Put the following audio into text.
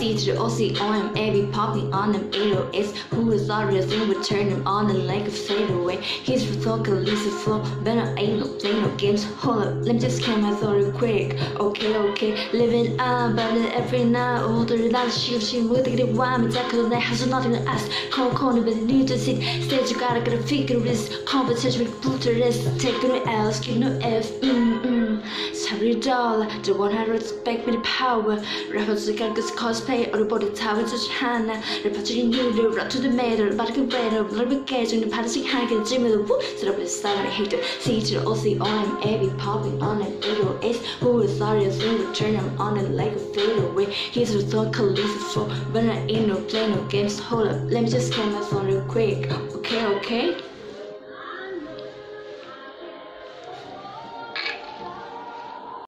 C to the OCONA, be popping on them 808s. Who is all real thing, we turn him on and like a fade away. He's for talk, Lisa flow, but I ain't no play no games. Hold up, let me just count my thought real quick. Okay, living on, but every night, older than she would get it why me that I have nothing to ask. COCONA, but need to see, stage you gotta get a figure this competition with Plutus, take no else, give no F, Sorry dollar, the one I respect me the power. Rappers the characters cosplay or the body tower to China. Repatriating you, the rock to the matter, but I can better, little bit gauge in the padding high and Jimmy the woo, set up the style I hate to see to the OCONA, be popping on an 808s. Who is sorry as we turn him on and like a fade away. He's with thought Lisa flow, but I ain't no play no games. Hold up, let me just count my thought real quick. Okay.